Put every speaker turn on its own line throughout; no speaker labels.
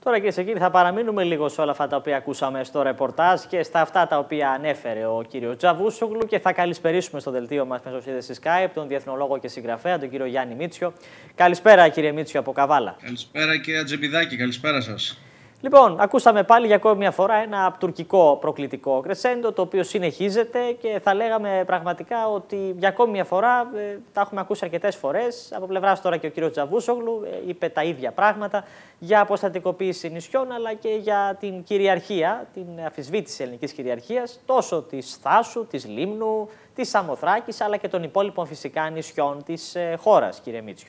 Τώρα, κυρίες και κύριοι, θα παραμείνουμε λίγο σε όλα αυτά τα οποία ακούσαμε στο ρεπορτάζ και στα αυτά τα οποία ανέφερε ο κύριος Τσαβούσογλου και θα καλησπερίσουμε στο δελτίο μας μέσω σύνδεσης Skype τον διεθνολόγο και συγγραφέα, τον κύριο Γιάννη Μίτσιο. Καλησπέρα, κύριε Μίτσιο, από Καβάλα.
Καλησπέρα, κύριε Ατζεμπιδάκη, καλησπέρα σας.
Λοιπόν, ακούσαμε πάλι για ακόμη μια φορά ένα τουρκικό προκλητικό κρεσέντο, το οποίο συνεχίζεται και θα λέγαμε πραγματικά ότι για ακόμη μια φορά τα έχουμε ακούσει αρκετές φορές. Από πλευράς τώρα και ο κύριος Τσαβούσογλου είπε τα ίδια πράγματα για αποστατικοποίηση νησιών, αλλά και για την κυριαρχία, την αμφισβήτηση ελληνικής κυριαρχίας, τόσο της Θάσου, της Λίμνου, της Σαμοθράκης, αλλά και των υπόλοιπων φυσικά νησιών της χώρας, κύριε Μίτσιο.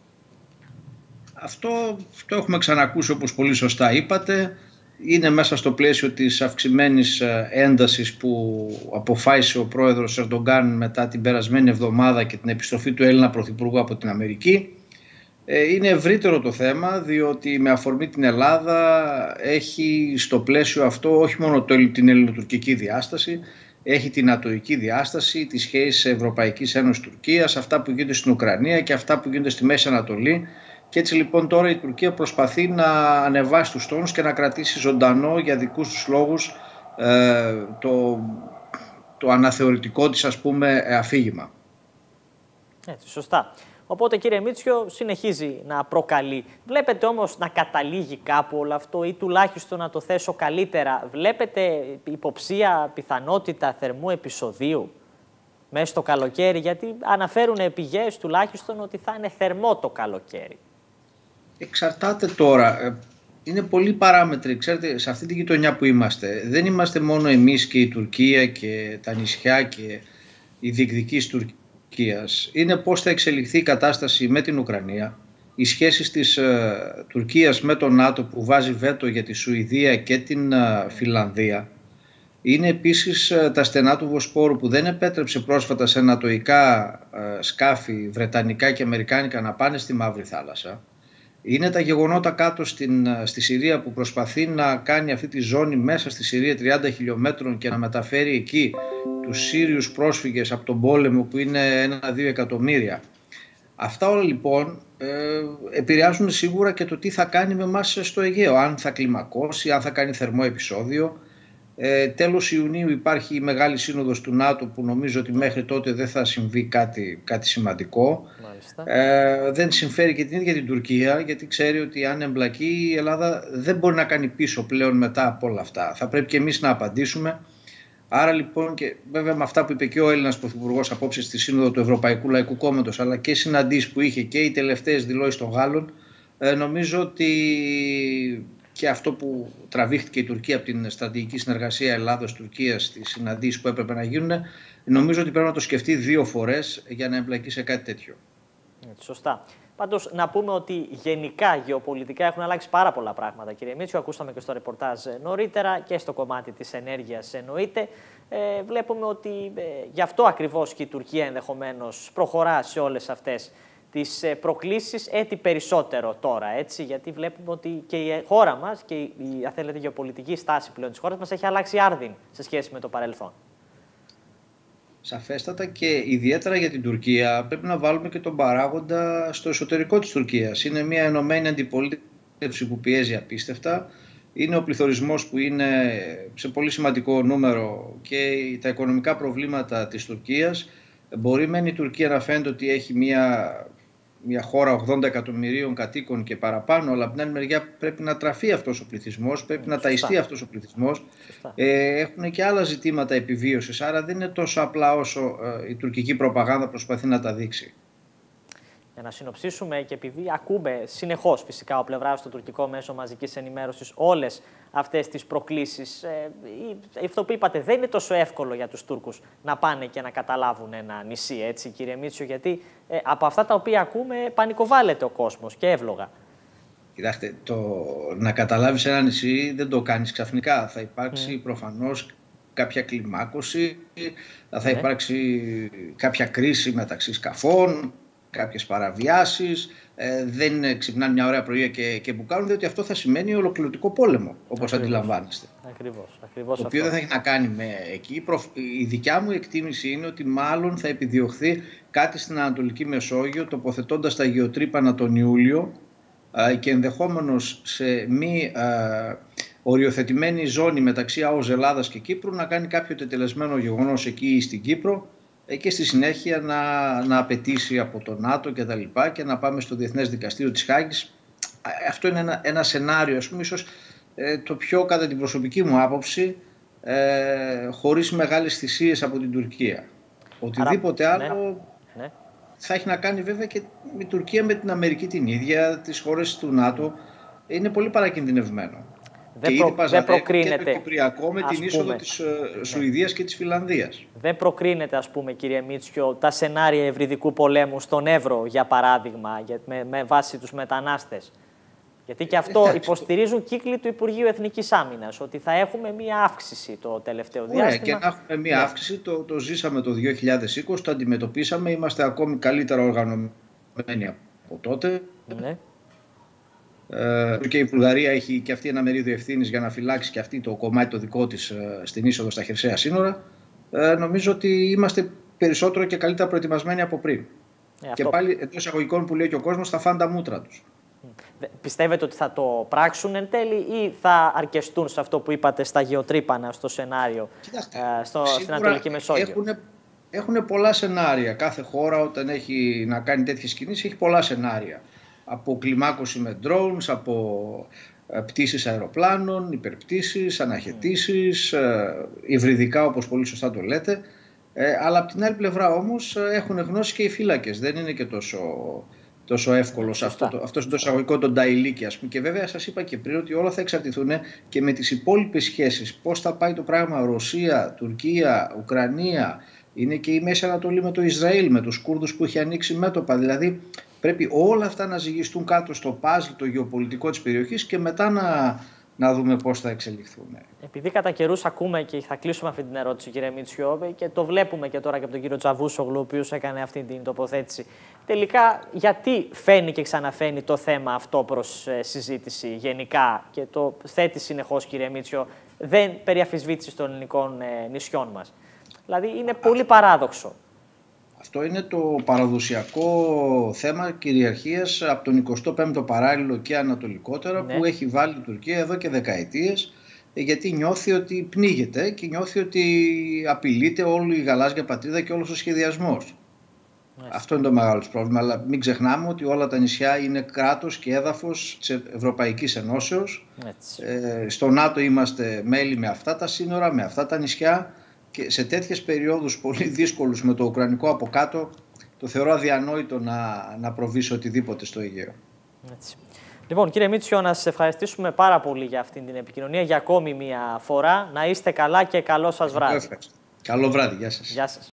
Αυτό το έχουμε ξανακούσει, όπως πολύ σωστά είπατε. Είναι μέσα στο πλαίσιο της αυξημένης έντασης που αποφάσισε ο πρόεδρος Ερντογκάν μετά την περασμένη εβδομάδα και την επιστροφή του Έλληνα Πρωθυπουργού από την Αμερική. Είναι ευρύτερο το θέμα, διότι με αφορμή την Ελλάδα έχει στο πλαίσιο αυτό όχι μόνο την ελληνοτουρκική διάσταση, έχει την ατοική διάσταση, τις σχέσεις Ευρωπαϊκής Ένωσης Τουρκίας, αυτά που γίνονται στην Ουκρανία και αυτά που γίνονται στη Μέση Ανατολή. Και έτσι λοιπόν τώρα η Τουρκία προσπαθεί να ανεβάσει τους τόνους και να κρατήσει ζωντανό για δικούς τους λόγους το αναθεωρητικό της, ας πούμε, αφήγημα.
Έτσι, σωστά. Οπότε, κύριε Μίτσιο, συνεχίζει να προκαλεί. Βλέπετε όμως να καταλήγει κάπου όλο αυτό ή τουλάχιστον να το θέσω καλύτερα. Βλέπετε υποψία, πιθανότητα θερμού επεισοδίου μέσα στο καλοκαίρι, γιατί αναφέρουν πηγές τουλάχιστον ότι θα είναι θερμό το καλοκαίρι.
Εξαρτάται τώρα. Είναι πολλοί παράμετροι. Ξέρετε, σε αυτή τη γειτονιά που είμαστε, δεν είμαστε μόνο εμείς και η Τουρκία και τα νησιά και οι διεκδικήσεις Τουρκίας. Είναι πώς θα εξελιχθεί η κατάσταση με την Ουκρανία, οι σχέσεις της Τουρκίας με το ΝΑΤΟ που βάζει βέτο για τη Σουηδία και την Φινλανδία. Είναι επίσης τα στενά του Βοσπόρου που δεν επέτρεψε πρόσφατα σε ανατοϊκά σκάφη βρετανικά και αμερικάνικα να πάνε στη Μαύρη Θάλασσα. Είναι τα γεγονότα κάτω στη Συρία που προσπαθεί να κάνει αυτή τη ζώνη μέσα στη Συρία 30 χιλιόμετρων και να μεταφέρει εκεί τους Σύριους πρόσφυγες από τον πόλεμο που είναι 1-2 εκατομμύρια. Αυτά όλα λοιπόν επηρεάζουν σίγουρα και το τι θα κάνει με εμάς στο Αιγαίο. Αν θα κλιμακώσει, αν θα κάνει θερμό επεισόδιο. Τέλος Ιουνίου υπάρχει η Μεγάλη Σύνοδος του ΝΑΤΟ που νομίζω ότι μέχρι τότε δεν θα συμβεί κάτι σημαντικό. Δεν συμφέρει και την ίδια την Τουρκία, γιατί ξέρει ότι αν εμπλακεί η Ελλάδα δεν μπορεί να κάνει πίσω πλέον μετά από όλα αυτά. Θα πρέπει και εμείς να απαντήσουμε. Άρα λοιπόν, και βέβαια με αυτά που είπε και ο Έλληνας Πρωθυπουργός απόψε στη Σύνοδο του Ευρωπαϊκού Λαϊκού Κόμματος, αλλά και συναντήσεις που είχε και οι τελευταίες δηλώσεις των Γάλλων, νομίζω ότι και αυτό που τραβήχτηκε η Τουρκία από την στρατηγική συνεργασία Ελλάδος-Τουρκίας στις συναντήσεις που έπρεπε να γίνουν, νομίζω ότι πρέπει να το σκεφτεί 2 φορές για να εμπλακεί σε κάτι τέτοιο.
Σωστά. Πάντως, να πούμε ότι γενικά γεωπολιτικά έχουν αλλάξει πάρα πολλά πράγματα, κύριε Μίτσιο. Ακούσαμε και στο ρεπορτάζ νωρίτερα και στο κομμάτι της ενέργειας εννοείται. Βλέπουμε ότι γι' αυτό ακριβώς και η Τουρκία ενδεχομένως προχωρά σε όλες αυτές τις προκλήσεις, έτσι περισσότερο τώρα, έτσι, γιατί βλέπουμε ότι και η χώρα μας και η, αν θέλετε, γεωπολιτική στάση πλέον της χώρας μας έχει αλλάξει άρδιν σε σχέση με το παρελθόν.
Σαφέστατα, και ιδιαίτερα για την Τουρκία πρέπει να βάλουμε και τον παράγοντα στο εσωτερικό της Τουρκίας. Είναι μια ενωμένη αντιπολίτευση που πιέζει απίστευτα. Είναι ο πληθωρισμός που είναι σε πολύ σημαντικό νούμερο και τα οικονομικά προβλήματα της Τουρκίας. Μπορεί μεν η Τουρκία να φαίνεται ότι έχει μια χώρα 80 εκατομμυρίων κατοίκων και παραπάνω, αλλά από την άλλη μεριά πρέπει να τραφεί αυτός ο πληθυσμός, πρέπει να ταϊστεί αυτός ο πληθυσμός. Έχουν και άλλα ζητήματα επιβίωσης, άρα δεν είναι τόσο απλά όσο η τουρκική προπαγάνδα προσπαθεί να τα δείξει.
Για να συνοψίσουμε, και επειδή ακούμε συνεχώς φυσικά ο πλευράς του τουρκικό μέσο μαζικής ενημέρωσης όλες αυτές τις προκλήσεις, αυτό που είπατε δεν είναι τόσο εύκολο για τους Τούρκους να πάνε και να καταλάβουν ένα νησί, έτσι κύριε Μίτσιο, γιατί από αυτά τα οποία ακούμε πανικοβάλλεται ο κόσμος και εύλογα.
Κοιτάξτε, να καταλάβεις ένα νησί δεν το κάνεις ξαφνικά. Θα υπάρξει προφανώς κάποια κλιμάκωση, θα υπάρξει κάποια κρίση μεταξύ σκαφών, κάποιες παραβιάσεις, δεν ξυπνάνε μια ωραία πρωία και μπουκάρουν, διότι αυτό θα σημαίνει ολοκληρωτικό πόλεμο, όπως αντιλαμβάνεστε.
Ακριβώς.
Το οποίο δεν θα έχει να κάνει με εκεί. Η δικιά μου εκτίμηση είναι ότι μάλλον θα επιδιωχθεί κάτι στην Ανατολική Μεσόγειο, τοποθετώντας τα γεωτρύπανα τον Ιούλιο και ενδεχόμενος σε μη οριοθετημένη ζώνη μεταξύ ΑΟΣ Ελλάδας και Κύπρου να κάνει κάποιο τετελεσμένο γεγονός εκεί στην Κύπρο και στη συνέχεια να απαιτήσει από το ΝΑΤΟ και τα λοιπά και να πάμε στο Διεθνές Δικαστήριο της Χάγης. Αυτό είναι ένα σενάριο, ας πούμε, ίσως το πιο, κατά την προσωπική μου άποψη, χωρίς μεγάλες θυσίες από την Τουρκία. Οτιδήποτε άλλο θα έχει να κάνει βέβαια και η Τουρκία με την Αμερική την ίδια, τις χώρες του ΝΑΤΟ, είναι πολύ παρακινδυνευμένο.
Δεν προκρίνεται.
Και το Κυπριακό με την είσοδο της Σουηδίας και της Φινλανδίας.
Δεν προκρίνεται, ας πούμε, κύριε Μίτσιο, τα σενάρια ευρυδικού πολέμου στον Εύρο, για παράδειγμα, με βάση τους μετανάστες. Γιατί και αυτό υποστηρίζουν κύκλοι του Υπουργείου Εθνικής Άμυνας, ότι θα έχουμε μία αύξηση το τελευταίο διάστημα.
Και να έχουμε μία αύξηση, το ζήσαμε το 2020, το αντιμετωπίσαμε, είμαστε ακόμη καλύτερα οργανωμένοι από τότε.
Ναι.
Και η Βουλγαρία έχει και αυτή ένα μερίδιο ευθύνης για να φυλάξει και αυτή το κομμάτι το δικό της στην είσοδο στα χερσαία σύνορα. Νομίζω ότι είμαστε περισσότερο και καλύτερα προετοιμασμένοι από πριν. Και πάλι εντός εισαγωγικών που λέει και ο κόσμος θα φάνε τα μούτρα τους.
Πιστεύετε ότι θα το πράξουν εν τέλει ή θα αρκεστούν σε αυτό που είπατε στα γεωτρύπανα στο σενάριο?
Κοιτάξτε,
στην Ανατολική Μεσόγειο?
Έχουν πολλά σενάρια. Κάθε χώρα όταν έχει να κάνει τέτοιες κινήσεις έχει πολλά σενάρια. Από κλιμάκωση με drones, από πτήσεις αεροπλάνων, υπερπτήσεις, αναχαιτήσεις, υβριδικά όπως πολύ σωστά το λέτε. Αλλά από την άλλη πλευρά όμως έχουν γνώση και οι φύλακες. Δεν είναι και τόσο εύκολο αυτό το εισαγωγικό των Νταϊλίκη, ας πούμε. Και βέβαια σας είπα και πριν ότι όλα θα εξαρτηθούν και με τις υπόλοιπες σχέσεις. Πώς θα πάει το πράγμα Ρωσία, Τουρκία, Ουκρανία. Είναι και η Μέση Ανατολή με το Ισραήλ, με τους Κούρδους που έχει ανοίξει μέτωπα. Δηλαδή πρέπει όλα αυτά να ζυγιστούν κάτω στο παζλ το γεωπολιτικό της περιοχής και μετά να δούμε πώς θα εξελιχθούν.
Επειδή κατά καιρούς ακούμε, και θα κλείσουμε αυτή την ερώτηση, κύριε Μίτσιο, και το βλέπουμε και τώρα και από τον κύριο Τσαβούσογλου, ο οποίος έκανε αυτή την τοποθέτηση. Τελικά, γιατί φαίνει και ξαναφαίνει το θέμα αυτό προς συζήτηση γενικά και το θέτει συνεχώς, κύριε Μίτσιο, δεν περί αμφισβήτησης των ελληνικών νησιών μας? Δηλαδή, είναι πολύ παράδοξο.
Αυτό είναι το παραδοσιακό θέμα κυριαρχίας από τον 25ο παράλληλο και ανατολικότερα, που έχει βάλει η Τουρκία εδώ και δεκαετίες, γιατί νιώθει ότι πνίγεται και νιώθει ότι απειλείται όλη η γαλάζια πατρίδα και όλος ο σχεδιασμός. Αυτό είναι το μεγάλο πρόβλημα, αλλά μην ξεχνάμε ότι όλα τα νησιά είναι κράτος και έδαφος της Ευρωπαϊκής Ενώσεως. Στο ΝΑΤΟ είμαστε μέλη με αυτά τα σύνορα, με αυτά τα νησιά. Και σε τέτοιες περιόδους πολύ δύσκολους με το Ουκρανικό από κάτω, το θεωρώ αδιανόητο να προβεί σε οτιδήποτε στο Αιγαίο.
Έτσι. Λοιπόν, κύριε Μίτσιο, να σας ευχαριστήσουμε πάρα πολύ για αυτή την επικοινωνία για ακόμη μία φορά. Να είστε καλά και καλό σας βράδυ.
Καλό βράδυ. Γεια σας.
Γεια σας.